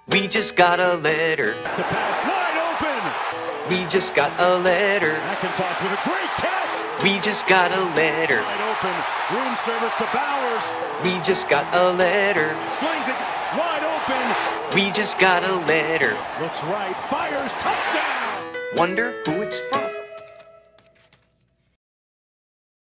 We just got a letter. The pass wide open. We just got a letter. McIntosh with a great catch. We just got a letter. Wide open. Room service to Bowers. We just got a letter. Slings it wide open. We just got a letter. Looks right. Fires. Touchdown. Wonder who it's from.